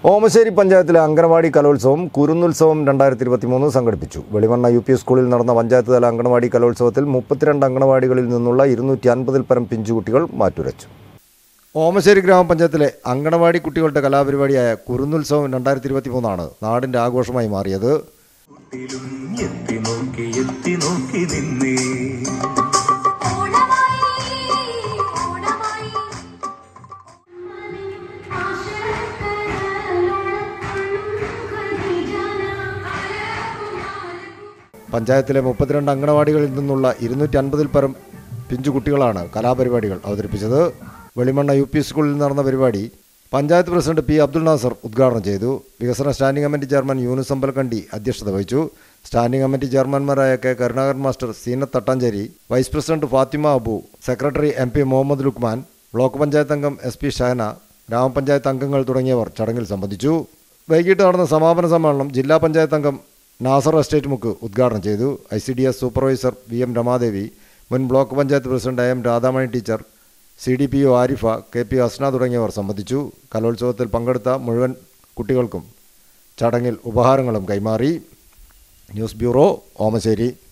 ഓമശ്ശേരി പഞ്ചായത്തിലെ അംഗനവാടി കലോത്സവം കുരുന്നുത്സവം 2023 സംഘടിപ്പിച്ചു. വെളിമണ്ണ UP സ്കൂളിൽ നടന്ന പഞ്ചായത്ത് തല അംഗനവാടി കലോത്സവത്തിൽ 32 അംഗനവാടികളിൽ നിന്നുള്ള 250-ൽ പരം പിഞ്ചുകുട്ടികൾ മാറ്റുരച്ചു. ഓമശ്ശേരി ഗ്രാമപഞ്ചായത്തിലെ അംഗനവാടി കുട്ടികളുടെ കലാപരിപാടിയായ കുരുന്നുത്സവം 2023 ആണ് നാടിന്റെ ആഘോഷമായി മാറിയത്. പഞ്ചായത്തിലെ 32 അംഗനവാടികളിൽ നിന്നുള്ള 250-ൽ പരം പിഞ്ചുകുട്ടികളാണ് കലാപരിപാടികൾ അവതരിപ്പിച്ചത്. വെളിമണ്ണ UP സ്കൂളിൽ നടന്ന പരിപാടി പഞ്ചായത്ത് പ്രസിഡന്റ് P. അബ്ദുൽ നാസർ ഉദ്ഘാടനം ചെയ്തു. വികസന standing committee chairman Yunus Ambalakandi അധ്യക്ഷത വഹിച്ചു. സ്റ്റാൻഡിംഗ് കമ്മിറ്റി ചെയർമാൻമാരായ K. Karunakaran master, Seenath Thattancheri, vice president Fathima Abu, secretary MP Muhammad Lukman, block panchayat അംഗം SP ഷഹന, ഗ്രാമപഞ്ചായത്ത് അംഗങ്ങൾ തുടങ്ങിയവർ ചടങ്ങിൽ സംബന്ധിച്ചു. വൈകിട്ട് നടന്ന സമാപന സമ്മേളനം ജില്ലാ പഞ്ചായത്ത് അംഗം നാസർ എസ്റ്റേറ്റ് മുക്ക് ഉദ്ഘാടനം ചെയ്തു. ICDS സൂപ്പർവൈസർ VM രമാദേവി, മുൻ block panchayat president AM Radhamani teacher, CDPO Arifa, KP Hasna തുടങ്ങിയവർ സംബന്ധിച്ചു. കലോത്സവത്തിൽ പങ്കെടുത്ത മുഴുവൻ കുട്ടികൾക്കും ചടങ്ങിൽ ഉപഹാരങ്ങളും കൈമാറി. News bureau, Omassery.